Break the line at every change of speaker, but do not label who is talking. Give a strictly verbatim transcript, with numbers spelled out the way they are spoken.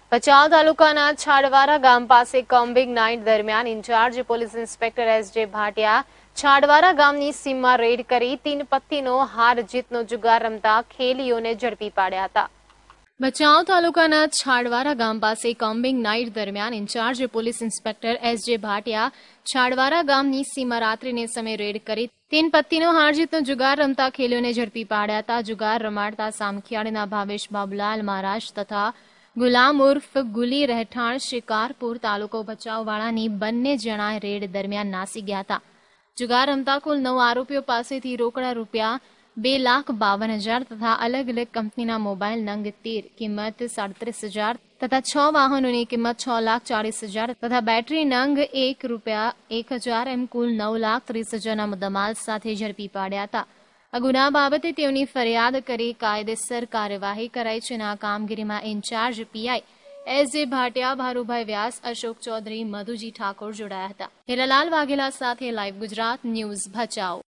ભચાઉ તાલુકાના છાડવારા ગામ પાસે કોમ્બિંગ નાઇટ દરમિયાન incharge police inspector S J Bhatia છાડવારા ગામની સીમમાં રેડ કરી તીન પત્તીનો હાર જીતનો જુગાર રમતા ખેલીઓને ઝડપી પાડ્યા હતા। ભચાઉ તાલુકાના છાડવારા ગામ પાસે કોમ્બિંગ નાઇટ દરમિયાન incharge police inspector S J Bhatia છાડવારા ગામની સીમા રાત્રિને સમય રેડ કરી तीन पत्तीनो हार जीतनो जुगार रमता खेलीओने झड़पी पाड्या हता। जुगार रमाडता सामखियाळीना भावेश बाबुलाल महाराज तथा गुलाम उर्फ गुली રહેઠાણ शिकारपुर तालुको भचाउवाळानी बंने जणाए रेड दरमियान नासी गया था। जुगार रमता कुल नौ आरोपीओ पासेथी रोकड़ा रूपिया बे लाख बावन हजार तथा अलग अलग कंपनीना मोबाइल नंग तेर किंमत साड़ीस हजार तथा छ वाहनों की किंमत छ लाख चालीस हजार तथा बैटरी नंग एक रुपया एक हजार एम कुल नौ लाख तीस हजार मुद्दामाल साथे झड़पी पाड्या था। आ गुना बाबते तेओनी फरियाद करी कायदेसर कार्यवाही कराई छे। आ कामगीरीमां incharge PI S J Bhatia, Bharubhai Vyas, Ashok Chaudhary, Madhuji Thakur जोड़ाया था। हीरालाल वाघेला साथे लाइव गुजरात न्यूज भचाउ।